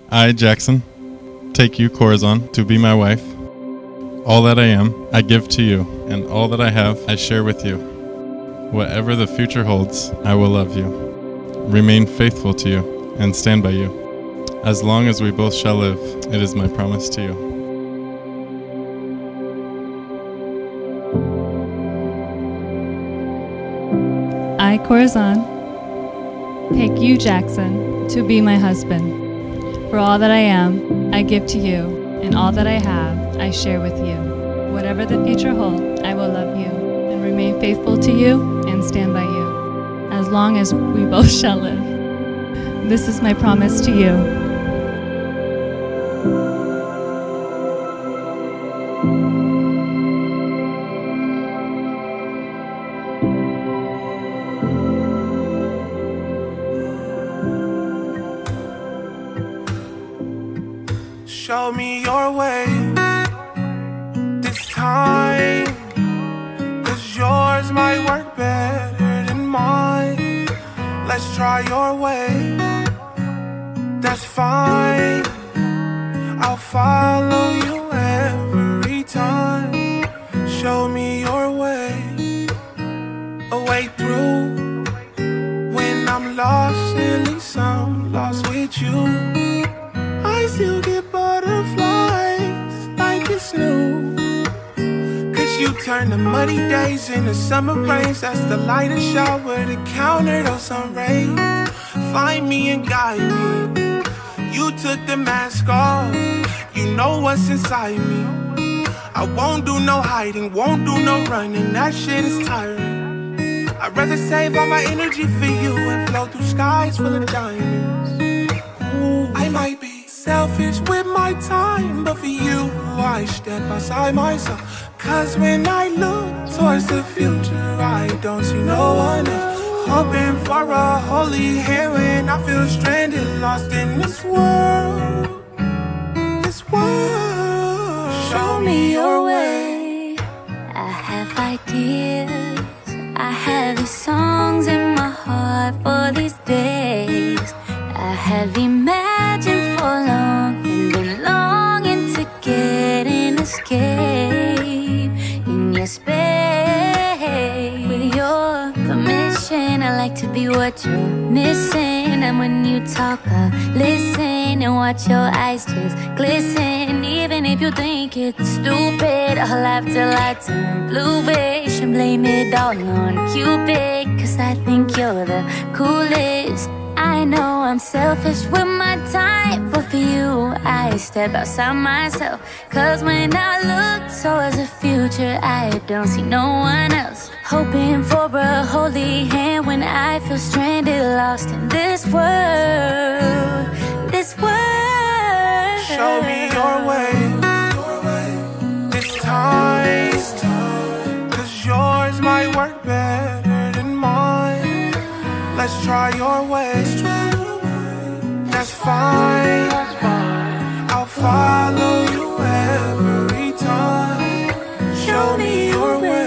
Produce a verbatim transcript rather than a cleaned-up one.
I, Jackson, take you, Corazon, to be my wife. All that I am, I give to you, and all that I have, I share with you. Whatever the future holds, I will love you, remain faithful to you, and stand by you. As long as we both shall live, it is my promise to you. I, Corazon, take you, Jackson, to be my husband. For all that I am, I give to you, and all that I have, I share with you. Whatever the future holds, I will love you, and remain faithful to you, and stand by you, as long as we both shall live. This is my promise to you. Show me your way this time, 'cause yours might work better than mine. Let's try your way, that's fine. I'll follow you every time. Show me your way, a way through. When I'm lost, at least I'm lost with you. I still get butterflies like it's new, 'cause you turn the muddy days into summer rains. That's the lightest shower to counter those sun rays. Find me and guide me. You took the mask off, you know what's inside me. I won't do no hiding, won't do no running, that shit is tiring. I'd rather save all my energy for you and float through skies full of diamonds. Ooh, I might be selfish with my time, but for you, I step outside myself. 'Cause when I look towards the future, I don't see no one else. Hoping for a holy hand when I feel stranded, lost in this world, this world. Show me your way. I have ideas, I have these songs in my heart for these days. I have imagined for long and been longing to get an escape in your space. With your permission, I like to be what you're missing. And when you talk, I listen and watch your eyes just glisten. Even if you think it's stupid, I'll laugh till I turn bluish and blame it all on Cupid. 'Cause I think you're the coolest. I know I'm selfish with my time, but for you, I step outside myself. 'Cause when I look towards the future, I don't see no one else. Hoping for a holy hand when I feel stranded, lost in this world, this world. Show me your way, this time, 'cause yours might work better than mine. Let's try your way, that's fine. I'll follow you every time. Show me your way.